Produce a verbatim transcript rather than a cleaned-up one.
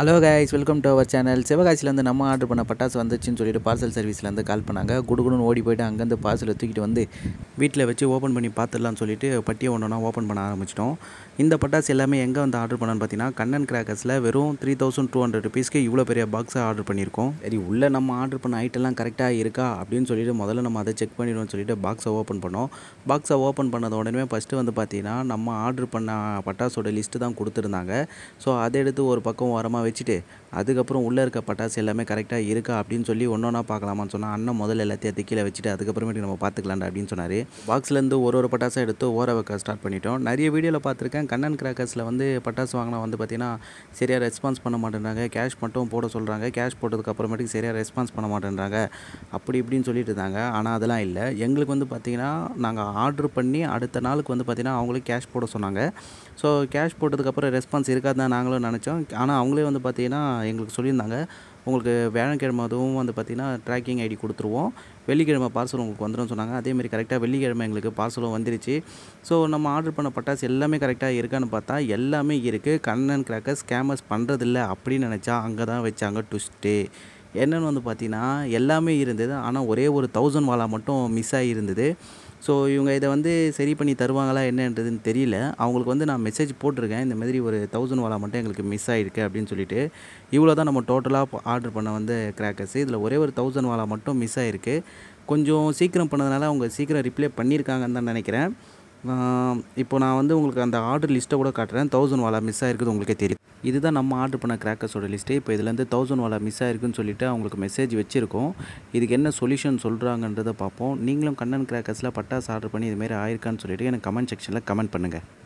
Hello guys, welcome to our channel. சிவகாசிலேருந்து நம்ம order பண்ண பட்டாசு வந்துச்சுன்னு சொல்லிட்டு பார்சல் சர்வீஸ்லேருந்து கால் பண்ணாங்க. குடுகுடுன்னு ஓடி போய்ட்டு அங்கேருந்து பார்சலை தூக்கிட்டு வந்து வீட்டில் வச்சு ஓப்பன் பண்ணி பார்த்துடலான்னு சொல்லிட்டு பட்டியை ஒன்று ஒன்றா ஓப்பன் பண்ண ஆரம்பிச்சிட்டோம். இந்த பட்டாசு எல்லாமே எங்கே வந்து ஆர்டர் பண்ணான்னு பார்த்தீங்கன்னா, கண்ணன் கிராக்கர்ஸில் வெறும் த்ரீ தௌசண்ட் டூ ஹண்ட்ரட் ருபீஸ்க்கு இவ்வளோ பெரிய பாக்ஸாக ஆர்டர் பண்ணியிருக்கோம். சரி, உள்ளே நம்ம ஆர்டர் பண்ண ஐட்டம்லாம் கரெக்டாக இருக்கா அப்படின்னு சொல்லிட்டு முதல்ல நம்ம அதை செக் பண்ணிடுவோம்னு சொல்லிட்டு பாக்ஸை ஓப்பன் பண்ணோம். பாக்ஸை ஓப்பன் பண்ணது உடனே ஃபஸ்ட்டு வந்து பார்த்தீங்கன்னா, நம்ம ஆர்டர் பண்ண பட்டாசோட லிஸ்ட்டு தான் கொடுத்துருந்தாங்க. ஸோ அதை எடுத்து ஒரு பக்கம் ஓரமாக வச்சுட்டு அதுக்கப்புறம் உள்ளே இருக்க பட்டாசு எல்லாமே கரெக்டாக இருக்கா அப்படின்னு சொல்லி ஒன்று ஒன்றா பார்க்கலாமான்னு சொன்னால், அண்ணன் முதல்ல எல்லாத்தையும் அது கீழே வச்சுட்டு அதுக்கப்புறமேட்டு நம்ம பார்த்துக்கலாம்டா அப்படின்னு சொன்னார். பாக்ஸ்லேருந்து ஒரு ஒரு பட்டாசாக எடுத்து ஓர வைக்க ஸ்டார்ட் பண்ணிட்டோம். நிறைய வீடியோவில் பார்த்துருக்கேன், கண்ணன் கிராக்கர்ஸில் வந்து பட்டாசு வாங்கினா வந்து பார்த்திங்கன்னா சரியாக ரெஸ்பான்ஸ் பண்ண மாட்டேன்றாங்க, கேஷ் மட்டும் போட சொல்கிறாங்க, கேஷ் போட்டதுக்கு அப்புறமேட்டுக்கு சரியாக ரெஸ்பான்ஸ் பண்ண மாட்டேன்றாங்க அப்படி இப்படின்னு சொல்லிட்டு இருந்தாங்க. ஆனால் அதெல்லாம் இல்லை. எங்களுக்கு வந்து பார்த்திங்கன்னா, நாங்கள் ஆர்டர் பண்ணி அடுத்த நாளுக்கு வந்து பார்த்திங்கன்னா அவங்களே கேஷ் போட சொன்னாங்க. ஸோ கேஷ் போட்டதுக்கப்புறம் ரெஸ்பான்ஸ் இருக்காது தான் நாங்களும் நினச்சோம். ஆனால் அவங்களே வந்து பார்த்திங்கன்னா எங்களுக்கு சொல்லியிருந்தாங்க, உங்களுக்கு வியாழக்கிழமை அதுவும் வந்து பார்த்திங்கன்னா ட்ராக்கிங் ஐடி கொடுத்துருவோம், வெள்ளிக்கிழமை பார்சல் உங்களுக்கு வந்துடும் சொன்னாங்க. அதேமாதிரி கரெக்டாக வெள்ளிக்கிழமை எங்களுக்கு பார்சலும் வந்துருச்சு. ஸோ நம்ம ஆர்டர் பண்ண பட்டாசு எல்லாமே கரெக்டாக இருக்கான்னு பார்த்தா எல்லாமே இருக்குது. கண்ணன் கிராக்கர்ஸ் ஸ்கேமர்ஸ் பண்ணுறதில்ல அப்படின்னு நினச்சா அங்கே தான் வச்சாங்க ட்விஸ்ட்டு. என்னென்னு வந்து பார்த்திங்கன்னா, எல்லாமே இருந்தது, ஆனால் ஒரே ஒரு தௌசண்ட் வாலா மட்டும் மிஸ் ஆகியிருந்தது. ஸோ இவங்க இதை வந்து சரி பண்ணி தருவாங்களா என்னன்றதுன்னு தெரியல. அவங்களுக்கு வந்து நான் மெசேஜ் போட்டிருக்கேன், இந்த மாதிரி ஒரு தௌசண்ட் வாலா மட்டும் எங்களுக்கு மிஸ் ஆகிருக்கு அப்படின்னு சொல்லிட்டு. இவ்வளோ தான் நம்ம டோட்டலாக ஆர்டர் பண்ண வந்து கிராக்கர்ஸ். இதில் ஒரே ஒரு தௌசண்ட் வாலா மட்டும் மிஸ் ஆகிருக்கு. கொஞ்சம் சீக்கிரம் பண்ணதுனால அவங்க சீக்கிரம் ரிப்ளை பண்ணியிருக்காங்கன்னு தான் நினைக்கிறேன். இப்போ நான் வந்து உங்களுக்கு அந்த ஆர்டர் லிஸ்ட்டை கூட காட்டுறேன். தௌசண்ட் வாலா மிஸ் ஆகிருக்குது உங்களுக்கே தெரியும். இதுதான் நம்ம ஆர்டர் பண்ண கிராக்கர்ஸோட லிஸ்ட்டு. இப்போ இதுலேருந்து தௌசண்ட் வாலா மிஸ் ஆகிருக்குன்னு சொல்லிட்டு அவங்களுக்கு மெசேஜ் வச்சுருக்கோம். இதுக்கு என்ன சொல்யூஷன் சொல்கிறாங்கன்றதை பார்ப்போம். நீங்களும் கண்ணன் கிராக்கர்ஸில் பட்டாசு ஆர்டர் பண்ணி இதுமாரி ஆயிருக்கான்னு சொல்லிட்டு எனக்கு கமெண்ட் செக்ஷனில் கமெண்ட் பண்ணுங்கள்.